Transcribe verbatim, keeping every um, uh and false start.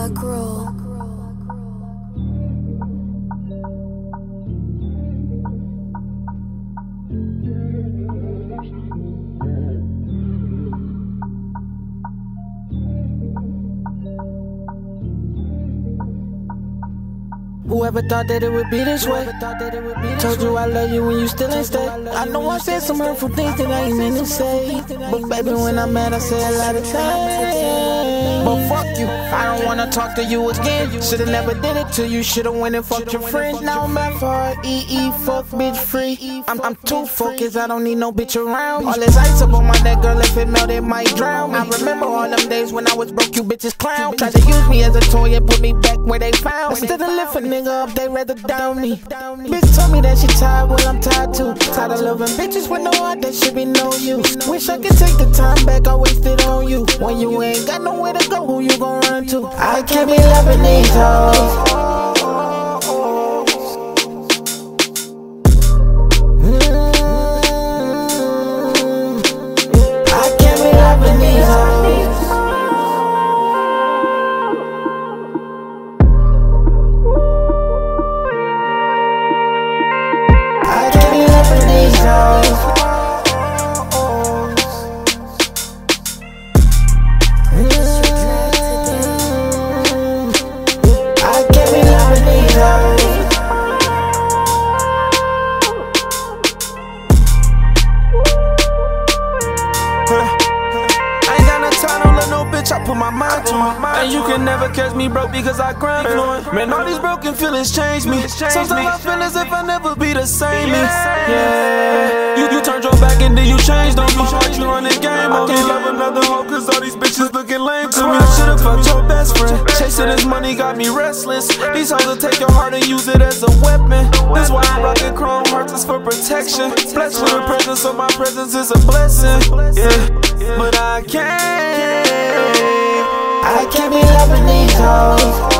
back roll. Whoever thought that it would be this way? Told you I love you when you still ain't stay. I know I said some hurtful things that I ain't meant to say, but baby, when I'm mad, I say a lot of things. But fuck you, I don't wanna talk to you again. Should've never did it to you, should've went and fucked your friend. Now I'm F R E E, fuck bitch free. I'm, I'm too focused, I don't need no bitch around. All this ice up on my neck, girl, if it melt, it might drown. I remember all them days when I was broke, you bitches clown. Tried to use me as a toy and put me back where they found. Instead of lift a nigga up, they rather down me. Bitch told me that she tired, well I'm tired too. Tired of loving bitches with no heart, that should be no use. Wish I could take the time back I wasted on you. When you ain't got nowhere to go, who you gon' run to? I can't be loving these hoes. I put my mind to it, and you can never catch me broke because I grind fluent. Man, all these broken feelings change me. Sometimes I feel as if I never be the same. Yeah, you, you turned your back and then you changed on me. You run the game on me. I can't love another hoe cause all these bitches looking lame to me. I should've fucked your best friend. Chasing this money got me restless. These hoes will take your heart and use it as a weapon. This why I'm rocking chrome hearts is for protection. Blessed with the presence, so my presence is a blessing. Yeah, but I can't. I can't be loving these hoes.